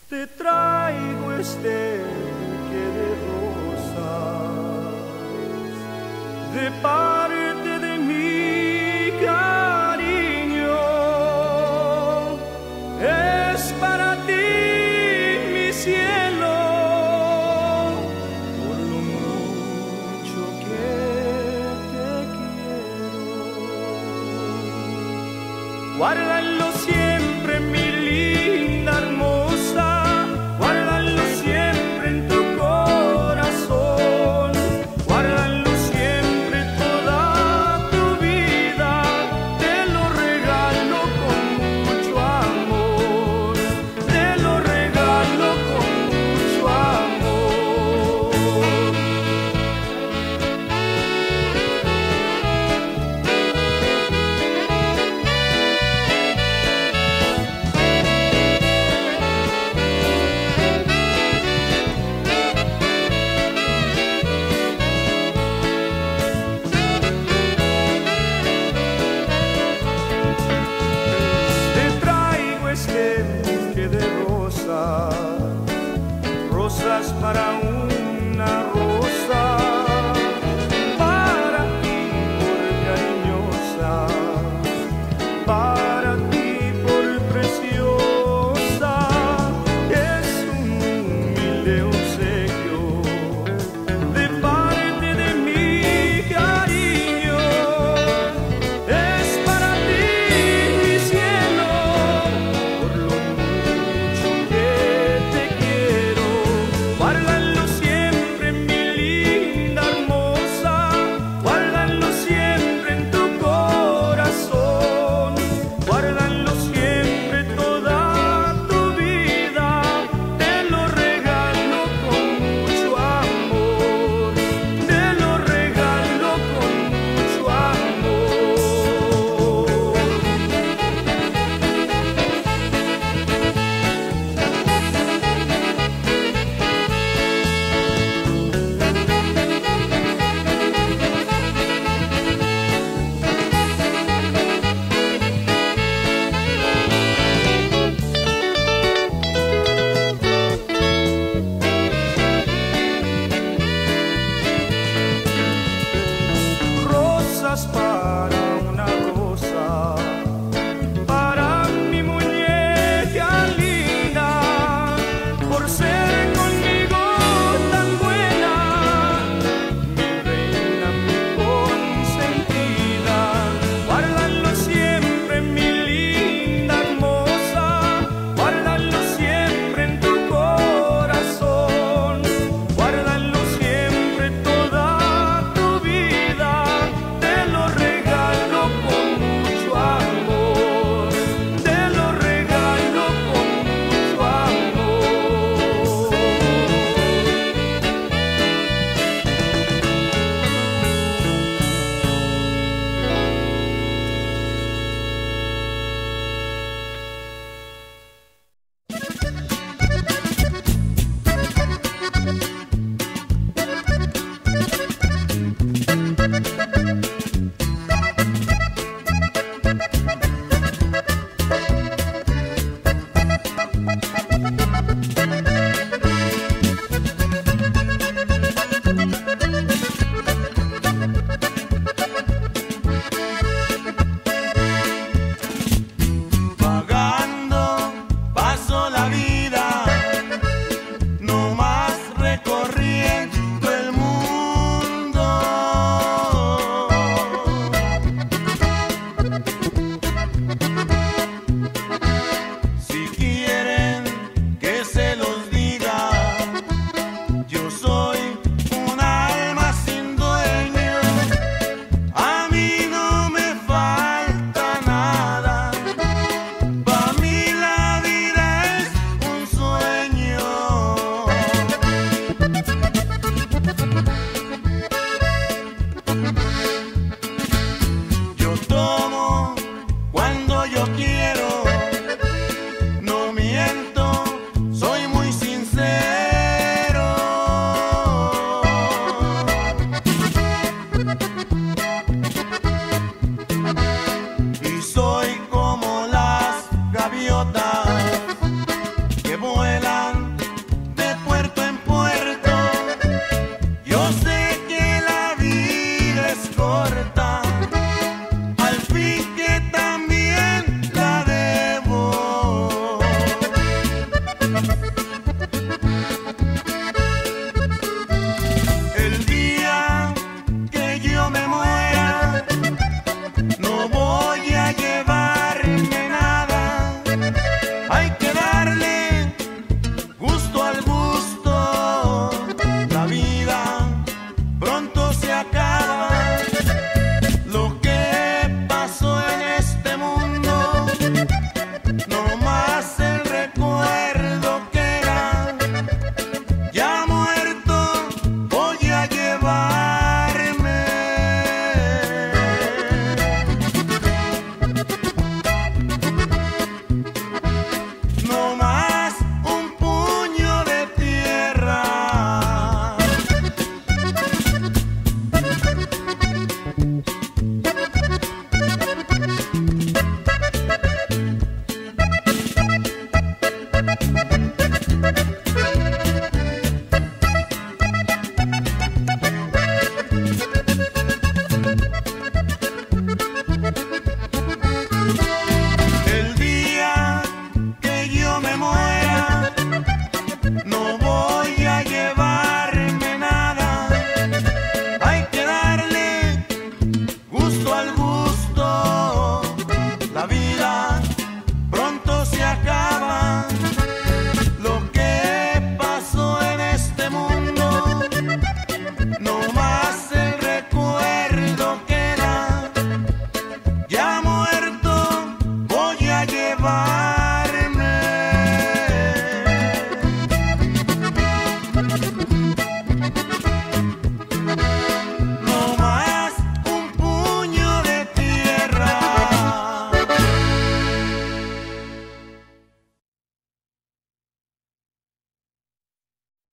Te traigo este buque de rosas de parte de mi cariño. Es para ti, mi cielo, por lo mucho que te quiero. Guárdalo siempre, mi linda hermosa. Guárdalo siempre en tu corazón, guárdalo siempre toda tu vida, te lo regalo con mucho amor, te lo regalo con mucho amor. Rosas para una rosa, para ti por cariñosa, para ti por preciosa. Es un humilde obsequio de parte de mi cariño. Es para ti, mi cielo, por lo mucho que te quiero. Guárdalo siempre, mi linda hermosa, guárdalo siempre en tu corazón, guárdalo siempre toda tu vida, te lo regalo con mucho amor, te lo regalo con mucho amor. Rosas para una rosa, para mi muñeca linda, por ser conmigo tan buena, mi reina, mi consentida. Guárdalo siempre, mi linda hermosa, guárdalo siempre en tu corazón, guárdalo siempre toda tu vida, te lo regalo con mucho amor, te lo regalo con mucho amor. Vagando paso la vida, no más recorriendo el mundo. Si quieren que se los diga, yo soy un alma sin dueño. A mí no me falta nada. Para mí la vida es un sueño. Yo tomo cuando yo quiero, no miento, soy muy sincero. Y soy como las gaviotas que vuelan hay que